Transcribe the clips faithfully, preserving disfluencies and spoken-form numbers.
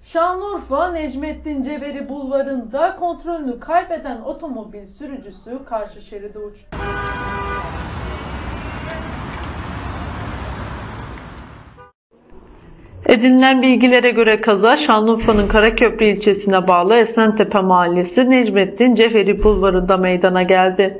Şanlıurfa Necmettin Ceveri Bulvarı'nda kontrolünü kaybeden otomobil sürücüsü karşı şeride uçtu. Edinilen bilgilere göre kaza Şanlıurfa'nın Karaköprü ilçesine bağlı Esentepe Mahallesi Necmettin Ceveri Bulvarı'nda meydana geldi.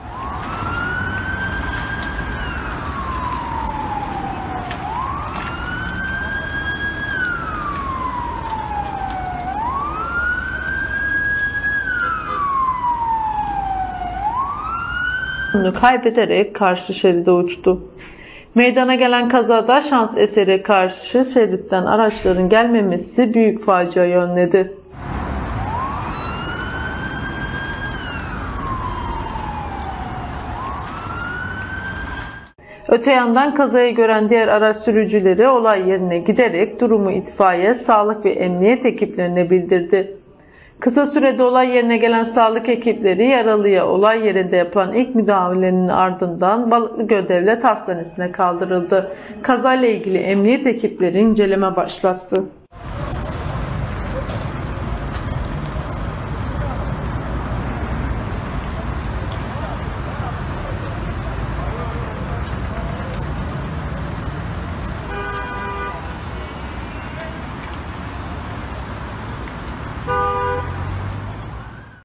Kaybederek karşı şeride uçtu. Meydana gelen kazada şans eseri karşı şeritten araçların gelmemesi büyük faciayı önledi. Öte yandan kazayı gören diğer araç sürücüleri olay yerine giderek durumu itfaiye, sağlık ve emniyet ekiplerine bildirdi. Kısa sürede olay yerine gelen sağlık ekipleri yaralıya olay yerinde yapılan ilk müdahalenin ardından Balıklıgöl Devlet Hastanesi'ne kaldırıldı. Kazayla ilgili emniyet ekipleri inceleme başlattı.